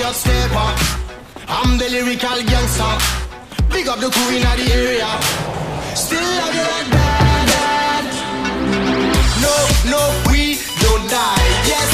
not stepper. I'm the lyrical gangster. Big up the crew in the area. Still love you like that. No, no, we don't die. Yes,